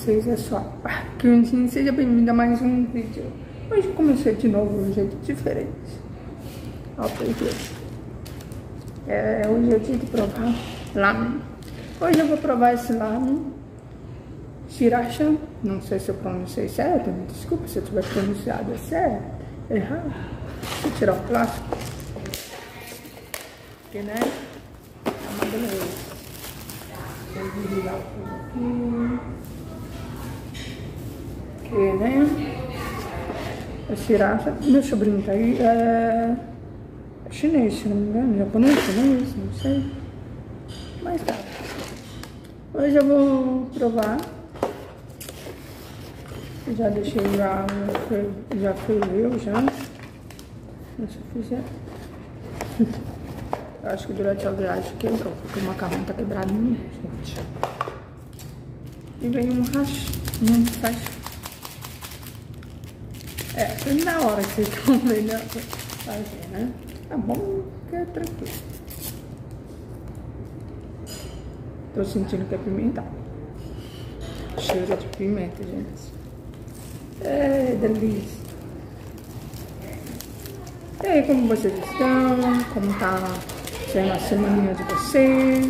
vocês, é só Parquinho. Seja bem-vindo a mais um vídeo. Hoje eu comecei de novo de um jeito diferente. Ó, porque hoje é o dia de provar lamen. Hoje eu vou provar esse lamen sriracha. Não sei se eu pronunciei certo, me desculpa se eu tiver pronunciado certo, errado. Vou tirar o plástico, porque né, é uma beleza. Vou desligar o fogo aqui. Porque, né, a sriracha, meu sobrinho tá aí, é chinês, se não me engano, japonês, chinês, não sei. Mas tá. Hoje eu vou provar. Já deixei já ferveu já. Se eu fizer. Eu acho que durante a viagem quebrou, porque o macarrão tá quebrado no meio, gente. E vem um rachinho, faz. Foi na hora que vocês estão vendo fazer, né? Tá bom, que é tranquilo. Tô sentindo que é pimentado. Cheiro de pimenta, gente. É delícia. E aí, como vocês estão? Como tá sendo a semaninha de vocês?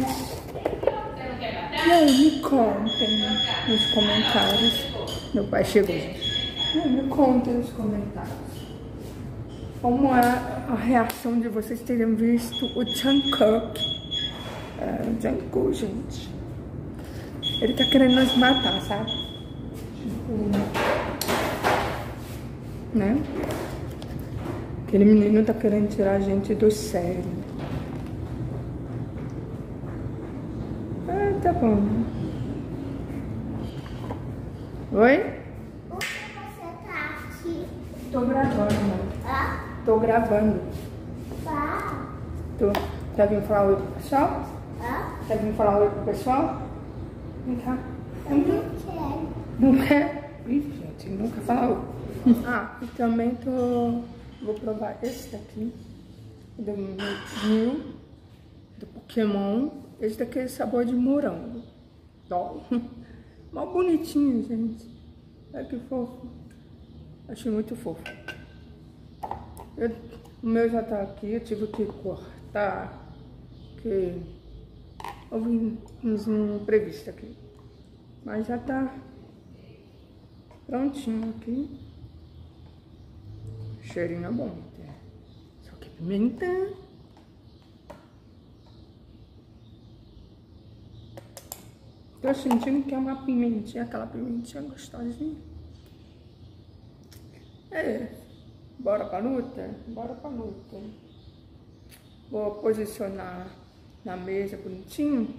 E aí, me contem nos comentários. Meu pai chegou, gente. Me contem nos comentários como é a reação de vocês terem visto o Jungkook. O Jungkook, gente. Ele tá querendo nos matar, sabe? Né? Aquele menino tá querendo tirar a gente do sério. Tá bom. Oi? Por que você tá aqui? Tô gravando, mãe. Hã? Tô gravando. Tá. Quer vir falar oi pro pessoal? Hã? Quer vir falar oi pro pessoal? Vem cá. Eu não quero. Não quer? Ih, gente, nunca fala oi. E também vou provar esse daqui, do Mew, do Pokémon. Esse daqui é sabor de morango. Ó, mó bonitinho, gente. Olha que fofo. Achei muito fofo. O meu já tá aqui, eu tive que cortar, porque houve uns imprevistos aqui. Mas já tá prontinho aqui. Cheirinho é bom. Só que pimenta. Tô sentindo que é uma pimentinha, aquela pimentinha gostosinha. Bora pra luta? Bora pra luta. Vou posicionar na mesa bonitinho.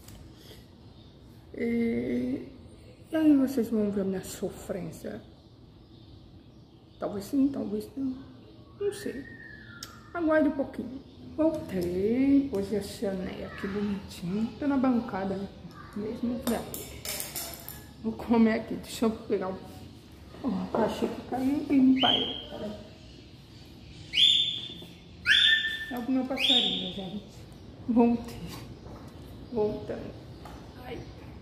E aí vocês vão ver a minha sofrência. Talvez sim, talvez não. Não sei. Aguarde um pouquinho. Voltei, posicionei aqui bonitinho. Tô na bancada mesmo. Vou comer aqui. Deixa eu pegar um cachê que caiu e limpar ele. É o meu passarinho, gente. Voltei. Voltando. Ai.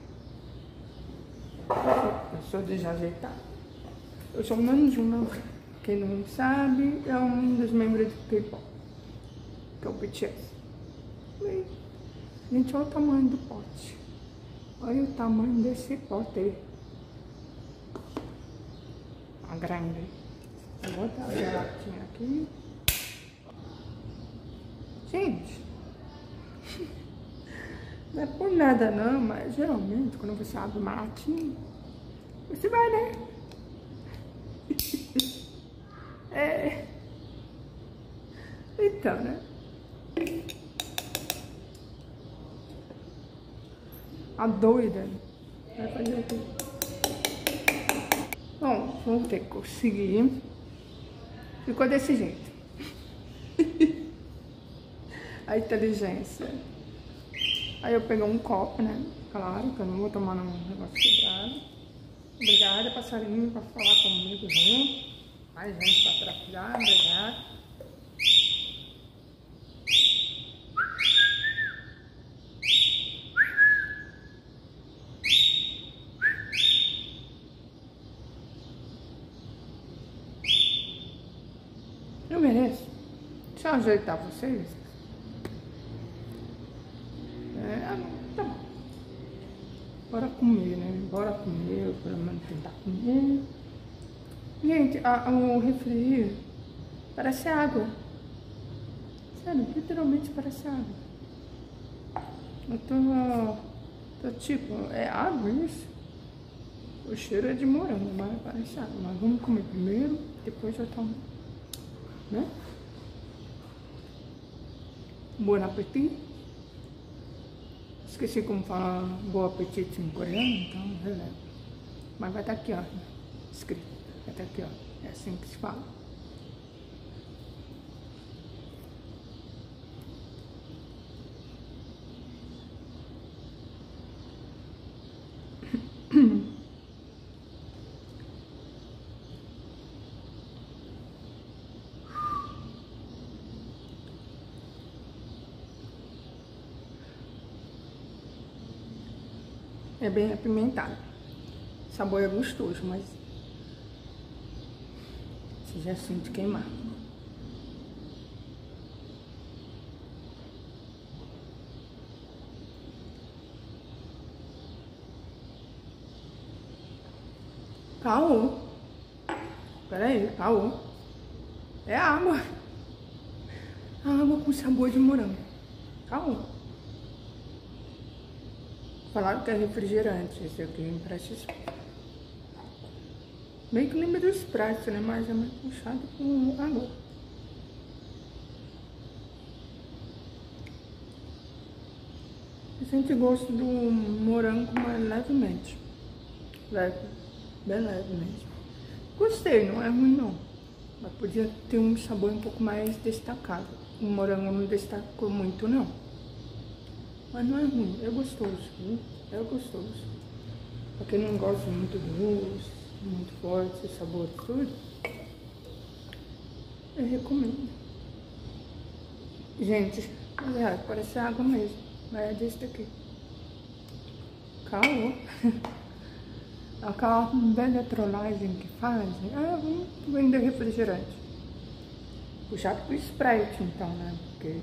Eu sou desajeitado. Eu sou o Namjoon. Quem não sabe, é um dos membros do K-pop, que é o BTS. E, gente, olha o tamanho do pote. Olha o tamanho desse pote aí. A grande. Vou botar a gelatina aqui. Gente, não é por nada não, mas geralmente quando você abre uma latinha, você vai, né? Então, né? A doida vai fazer o quê? Bom, vamos ter que conseguir. Ficou desse jeito. A inteligência. Aí eu peguei um copo, né? Claro que eu não vou tomar num negócio quebrado. Obrigada, passarinho, por falar comigo junto. Mais gente pra trabalhar, obrigada. Deixa eu ajeitar vocês. Tá bom. Bora comer, né? Bora comer, pelo menos tentar comer. Gente, o refri parece água. Sério, literalmente parece água. Eu tô tipo, é água isso? O cheiro é de morango, mas parece água. Mas vamos comer primeiro, depois eu tomo, né? Bom apetite. Esqueci como falar bom apetite em coreano, então releva. Mas vai estar aqui, ó, escrito. Vai estar aqui, ó. É assim que se fala. É bem apimentado. O sabor é gostoso, mas você já sente queimar. Caô. Peraí, caô. É água. Água com sabor de morango. Caô. Falaram que é refrigerante, esse aqui parece meio que lembra do Sprite, né? Mas é mais puxado com água. Eu senti gosto do morango, mas levemente. Leve, bem levemente. Gostei, não é ruim não. Mas podia ter um sabor um pouco mais destacado. O morango não destacou muito não. Mas não é ruim, é gostoso, viu? É gostoso. Pra quem não gosta muito doce, muito forte, esse sabor tudo, eu recomendo. Gente, parece água mesmo, mas é desse daqui. Caô. Aquela velha trollagem que fazem, vamos vender refrigerante. Puxado pro Sprite então, né? Porque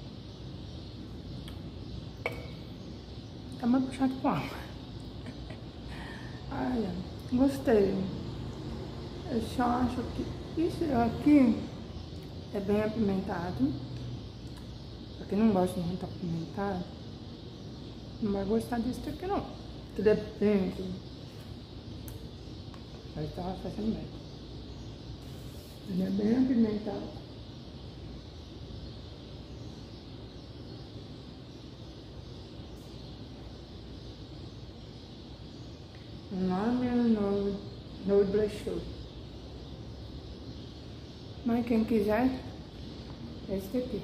tá mais puxado com água. Ai, gostei. Eu só acho que isso aqui é bem apimentado. Pra quem não gosta de muito apimentado, não vai gostar desse aqui não. Que depende. Mas tava fazendo bem. Ele é bem apimentado. O nome é Noodle Show. Mas quem quiser, é esse daqui.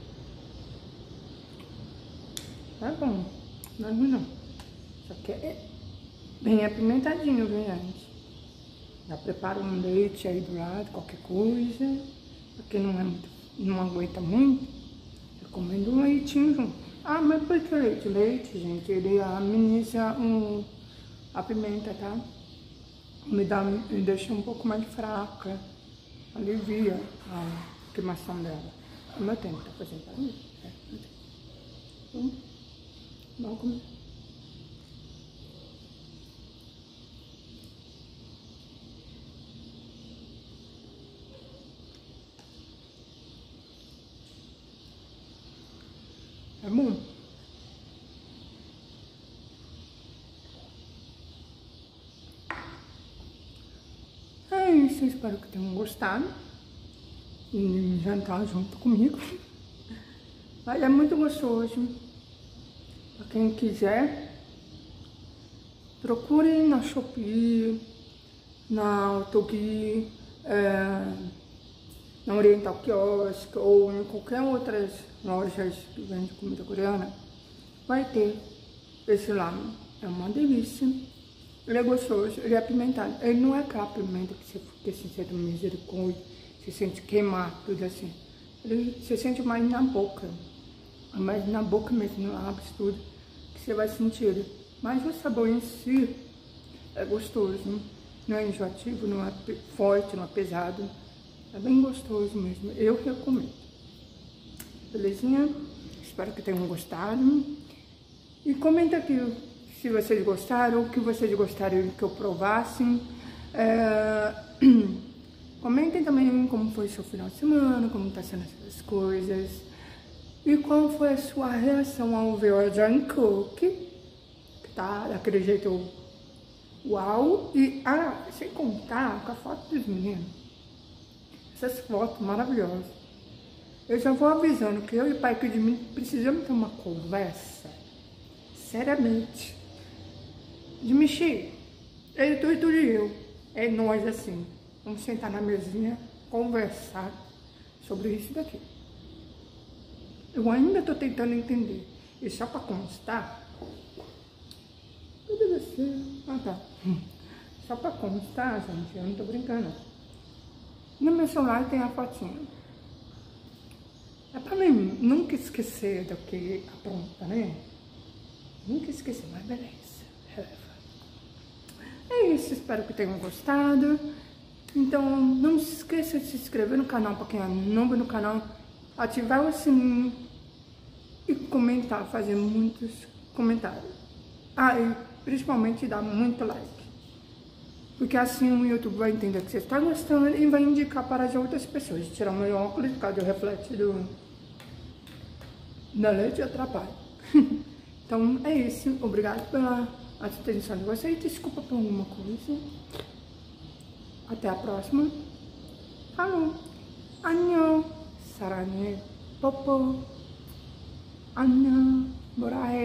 Tá bom, não é ruim não. Só que é bem apimentadinho, viu, gente? Já prepara um leite aí do lado, qualquer coisa. Pra quem não aguenta muito, recomendo um leitinho junto. Mas por que leite? Leite, gente, ele ameniza a pimenta, tá? Me deixa um pouco mais fraca, alivia a queimação dela. O meu tempo tá fazendo pra mim. Vamos comer. É bom. É isso, espero que tenham gostado e jantar junto comigo. Mas é muito gostoso. Pra quem quiser, procure na Shopee, na Otogui, na Oriental Kiosk ou em qualquer outras lojas que vende comida coreana. Vai ter esse lamen. É uma delícia. Ele é gostoso, ele é apimentado. Ele não é aquela pimenta que você sente misericórdia, você sente queimar, tudo assim. Você sente mais na boca. Mas na boca mesmo, no lábio, tudo, que você vai sentir ele. Mas o sabor em si é gostoso. Não é enjoativo, não é forte, não é pesado. É bem gostoso mesmo. Eu recomendo. belezinha? Espero que tenham gostado. E comenta aqui se vocês gostaram, o que vocês gostariam que eu provasse. Comentem também como foi seu final de semana, como tá sendo essas coisas. E qual foi a sua reação ao ver o Jungkook, que tá daquele jeito uau. E, sem contar com a foto dos meninos. Essas fotos maravilhosas. Eu já vou avisando que eu e o pai de mim precisamos ter uma conversa. Seriamente. De mexer. Ele, tu e eu. É nós assim. Vamos sentar na mesinha, conversar sobre isso daqui. Eu ainda tô tentando entender. E só pra constar. Cadê você? Tá. Só pra constar, gente, eu não tô brincando. No meu celular tem a fotinha. É pra mim nunca esquecer do que apronta, né? Nunca esquecer, mas beleza. É isso, espero que tenham gostado. Então, não se esqueça de se inscrever no canal pra quem é novo no canal. Ativar o sininho e comentar, fazer muitos comentários. E principalmente dar muito like. Porque assim o YouTube vai entender que você está gostando e vai indicar para as outras pessoas. Tirar o meu óculos, por causa do reflexo da leite e atrapalha. Então é isso. Obrigado pela atenção de vocês. Desculpa por alguma coisa. Até a próxima. Falou. Annyeong. 사랑해. 뽀뽀. 안녕. 뭐라 해.